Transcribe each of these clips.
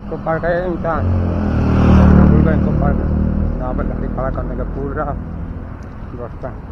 इनको पार्क है इंसान भूल गए इनको पार्क यहाँ पर गाड़ी खड़ा करने का पूरा व्यवस्था है।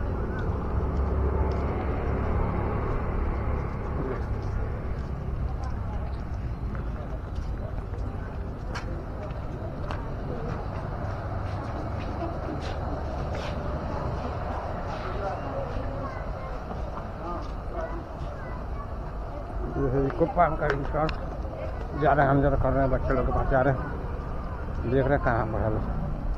इको पार्क का इंसान जा रहे हैं, हम जरा कर रहे हैं, बच्चे लोग के पास जा रहे हैं, देख रहे हैं कहाँ बढ़ा लो।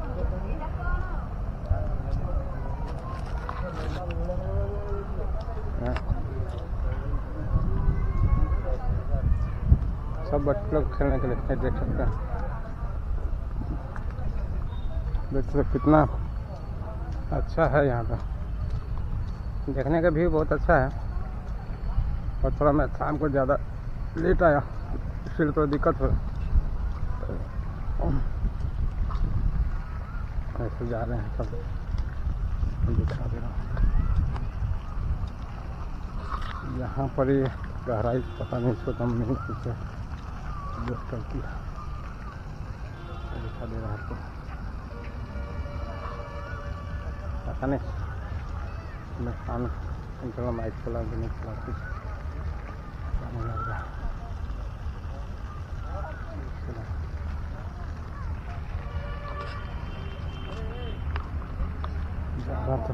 सब बच्चे लोग खेलने के लिए देख सकते हैं, देख सकते कितना अच्छा है यहाँ पर, देखने का व्यू बहुत अच्छा है। और थोड़ा मैं शाम को ज़्यादा लेट आया इसलिए थोड़ा दिक्कत हो, ऐसे जा रहे हैं सब, दिखा दे रहा हूँ। यहाँ पर ये गहराई पता नहीं इसको कम नहीं पीछे दोस्त करती है, दिखा दे रहा है आपको, पता नहीं मैं काम चला माइक चला भी नहीं चला कुछ लग रहा है। तो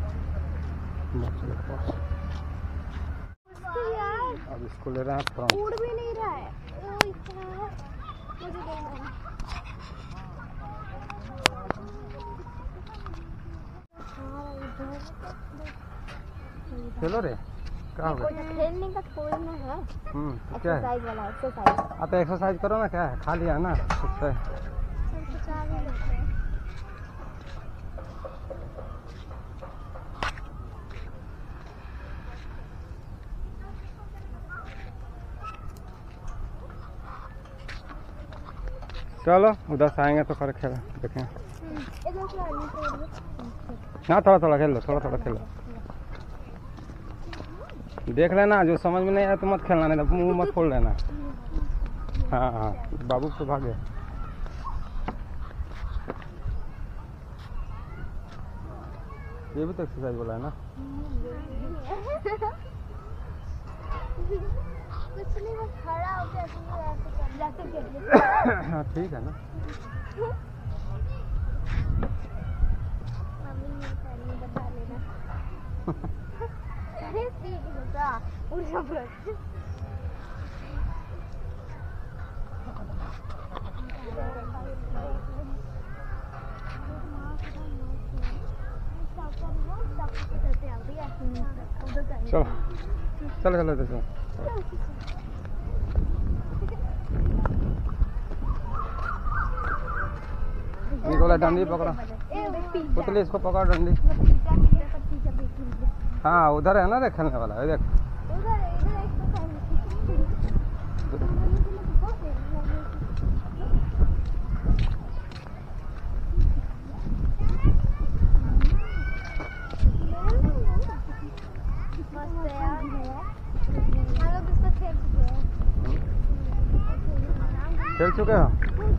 अब इसको ले रहे हैं, थोड़ा उड़ भी नहीं रहा है, मुझे देना है। चलो रे क्या होगा, खेलने का कोई ना है। तो क्या है, वाला एक्सरसाइज। आप एक्सरसाइज करो ना, क्या है खा लिया ना उससे। चलो उधर से आएंगे तो कर खेल देखें। हाँ थोड़ा थोड़ा खेल लो, थोड़ा थोड़ा खेल लो, देख लेना, जो समझ में नहीं आया तो मत खेलना, नहीं तो मुंह मत खोल लेना। हाँ हाँ बाबू तो भागे। ये भी तो एक्सरसाइज बोला है ना। कुछ नहीं, बस खड़ा होकर हाँ ठीक है ना। बता लेना। अरे ठीक है, चलो चलो चलो चलो निकोला डंडी पकड़ो, पुतली इसको पकड़ डंडी। हाँ उधर है ना देख खेलने वाला, देख खेल चुके हो।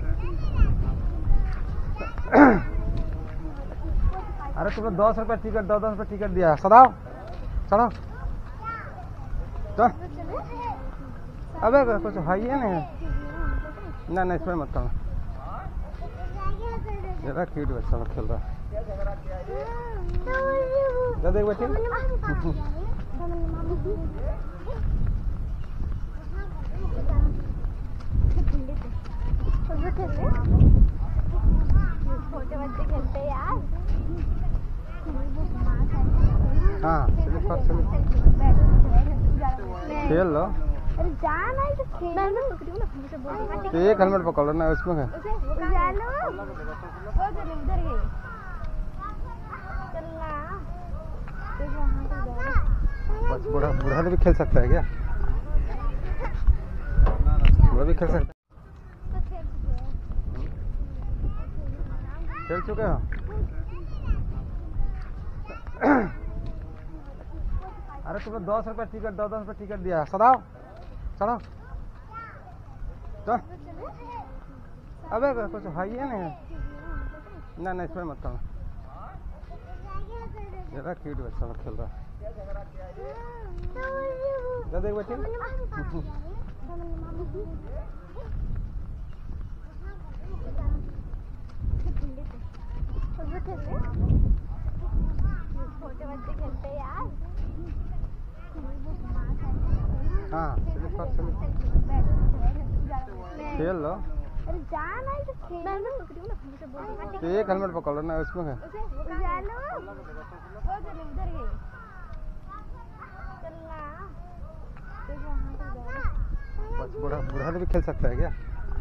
अरे तुम्हें 10 रुपये टिकट, 10 रुपये टिकट दिया, सदाओ चढ़ो तो। अबे कुछ है ही नहीं, ना इसमें मत करना, ज़्यादा क्यूट बच्चा खेल रहा है। देख बच्चे छोटे बच्चे खेलते यार। हाँ खेल लो, जाना है तो एक हेलमेट पकड़ लो ना, उसमें है बस। बूढ़ा बूढ़ा भी खेल सकता है क्या, बूढ़ा भी खेल सकता है। खेल चुके हो। अरे तुम्हें 10 रुपये टिकट, 10 रुपये टिकट दिया, सदाओ चढ़ो तो। अबे कुछ है ही नहीं है। ना ना इसमें मत करो। ज़रा क्यूट बच्चा लोग खेल रहा है। देख बच्चे छोटे बच्चे खेलते हैं यार। हाँ खेल लो। अरे जाना है तो खेल। मैं पकड़ी हूँ ना, मुझे बोल। तो एक हेलमेट पकड़ लो ना, उसमें है। उसे जानो वो चल उधर गई चलना। बस बूढ़ा बूढ़ा भी खेल सकता है क्या?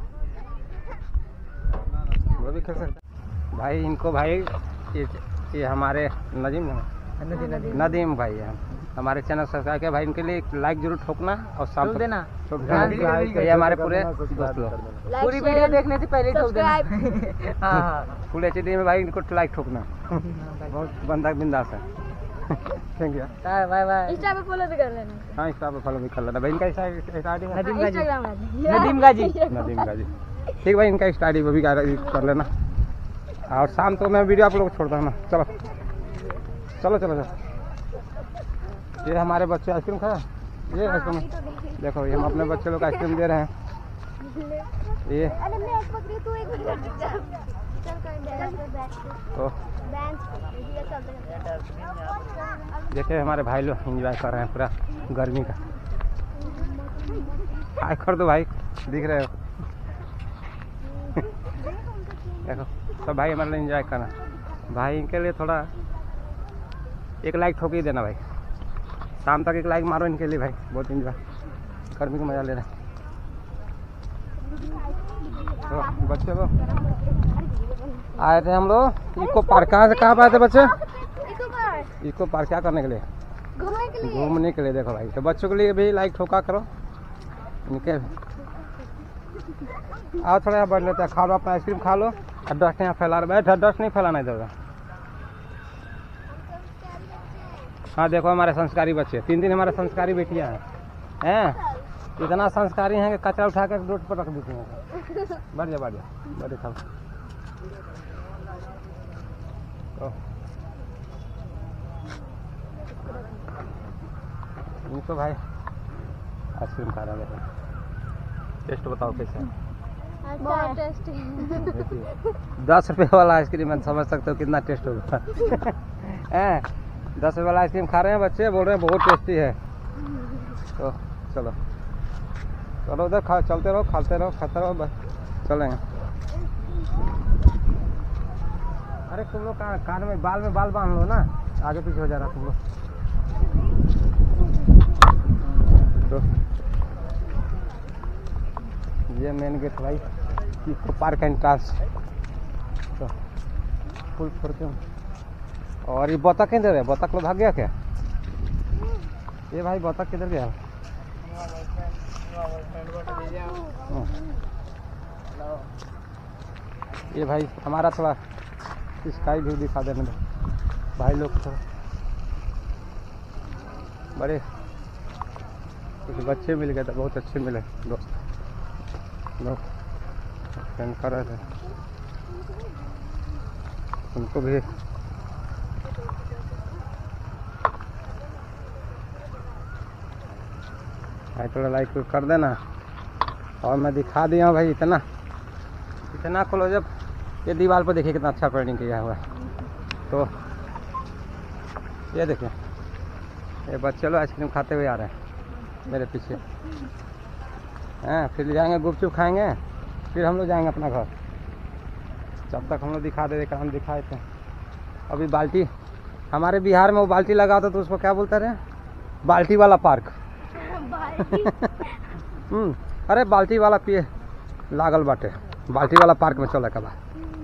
बूढ़ा भी खेल सकता है भाई। इनको भाई ये हमारे नदीम भाई है, हमारे चैनल सब्सक्राइब किया भाई। इनके लिए लाइक जरूर ठोकना और शाम को देना। ये हमारे पूरे दोस्त लोग पूरी वीडियो देखने से पहले ठोक देना। हाँ फुल एचडी में भाई इनको लाइक ठोकना। बहुत बंदा बिंदास है। Thank you. Bye bye. Insta पे फॉलो भी कर लेना। हाँ इंस्टा पे फॉलो भी कर लेना भाई। इनका इंस्टा आईडी है नदीम गाजी। नदीम गाजी। ठीक भाई, इनका इंस्टा आईडी वो भी कर लेना। और शाम तो मैं वीडियो आप लोग को छोड़ता हूँ ना। चलो चलो चलो चलो। ये हमारे बच्चे आइसक्रीम खाया। ये आइसक्रीम देखो, ये हम अपने बच्चे लोग आइसक्रीम दे रहे हैं। ये अरे मैं एक पकड़ी तू एक चल तो देखिए हमारे भाई लोग एंजॉय कर रहे हैं पूरा गर्मी का। हाय कर दो भाई, दिख रहे हो। देखो सब भाई हमारे लिए एंजॉय करना भाई। इनके लिए थोड़ा एक लाइक ठोक ही देना भाई। शाम तक एक लाइक मारो इनके लिए भाई। बहुत एंजॉय गर्मी का मजा ले रहे हैं। तो बच्चे लोग आए थे हम लोग इको पार्क। कहाँ से कहाँ पे आए थे बच्चे? इको पार्क क्या करने के लिए? घूमने के लिए। देखो भाई, तो बच्चों के लिए भी लाइक ठोका करो इनके। आओ थोड़ा यहाँ बैठ लेते हैं, खा लो अपना आइसक्रीम खा लो। और डस्ट यहाँ फैला रहे बैठ, डस्ट नहीं फैलाना इधर। हाँ देखो हमारे संस्कारी बच्चे, 3 हमारे संस्कारी बेटियाँ हैं। इतना संस्कारी हैं कि कचरा उठा कर रोड पर रख देती हैं। बढ़ जा बढ़ खाओ। इनको भाई आइसक्रीम खा रहा है। टेस्ट बताओ कैसे है? बहुत टेस्टी। 10 रुपये वाला आइसक्रीम है, समझ सकते हो कितना टेस्ट होगा। 10 रुपये वाला आइसक्रीम खा रहे हैं बच्चे, बोल रहे हैं बहुत टेस्टी है। तो चलो चलो उधर चलते रहो, खाते रहो बस चलेंगे। अरे तुम लोग कान में बाल बांध लो ना, आगे पीछे हो जा रहा तुम लोग। तो ये मेन गेट भाई, इको पार्क एंट्रेंस। तो फुल फॉर्चून। और ये बतख किधर है? बतख लोग भाग गया क्या? ये भाई बतख किधर गया? ये भाई हमारा थोड़ा स्काई व्यू दिखा देने दो भाई लोग। तो बड़े कुछ बच्चे मिल गए थे, बहुत अच्छे मिले दोस्त लोग, स्पेंड कर रहे थे। उनको भी भाई थोड़ा लाइक कर देना। और मैं दिखा दिया भाई इतना खोलो। जब ये दीवार पर देखिए कितना अच्छा पेंटिंग किया हुआ है। तो ये देखिए ये बच्चे लोग आइसक्रीम खाते हुए आ रहे हैं मेरे पीछे। हैं फिर जाएंगे गुपचुप खाएंगे, फिर हम लोग जाएंगे अपना घर। जब तक हम लोग दिखा दे हम दिखाए थे। अभी बाल्टी, हमारे बिहार में वो बाल्टी लगा होता तो उसको क्या बोलते रहे? बाल्टी वाला पार्क। अरे बाल्टी वाला पिए लागल बाटे, बाल्टी वाला पार्क में चले कबा।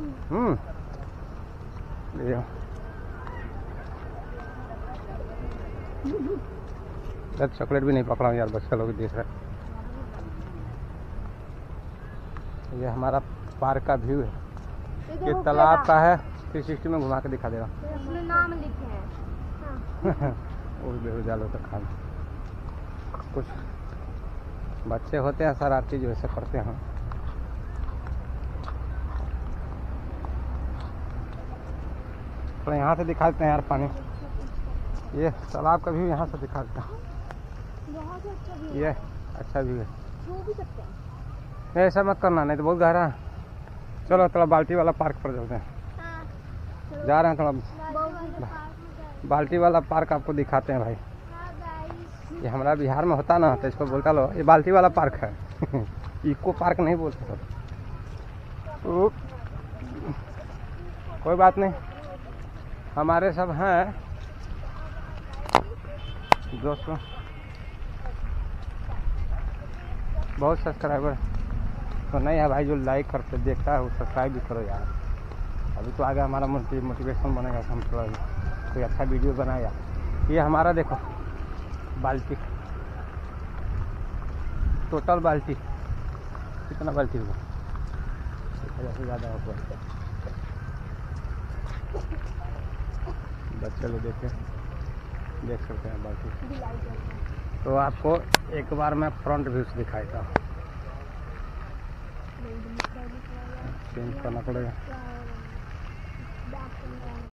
चॉकलेट भी नहीं पकड़ा यार, बच्चे लोग देख रहे। ये हमारा पार्क का व्यू है। ये तालाब का है, 360 में घुमा के दिखा देगा। उसमें नाम लिखे हैं। उस बेहुजालों का खान। कुछ बच्चे होते हैं शरारती जो ऐसे करते हैं। तो यहाँ से दिखा देते हैं यार पानी। ये तालाब का व्यू यहाँ से दिखा देता हूँ। यहाँ से अच्छा व्यू ये अच्छा व्यू है। छू भी सकते हैं। नहीं ऐसा मत करना, नहीं तो बहुत गहरा है। चलो थोड़ा बाल्टी वाला पार्क पर चलते हैं। हाँ चलो। जा रहे हैं थोड़ा पार्क में जाए। बाल्टी वाला पार्क आपको दिखाते हैं भाई। हाँ गाइस। ये हमारा बिहार में होता ना तो इसको बोलता लो ये बाल्टी वाला पार्क है। इको पार्क नहीं बोलते सब। कोई बात नहीं, हमारे सब हैं दोस्तों बहुत सब्सक्राइबर तो नहीं है भाई, जो लाइक करते देखता है वो सब्सक्राइब भी करो यार। अभी तो आगे हमारा मोटिवेशन बनेगा कि हम थोड़ा कोई अच्छा वीडियो बनाएगा। ये हमारा देखो बाल्टी, टोटल बाल्टी कितना बाल्टी होगा, 1000 से ज़्यादा होगा। बच्चे लोग देख सकते हैं बाल्टी। तो आपको एक बार मैं फ्रंट व्यू से दिखाई था, चेंज करना पड़ेगा।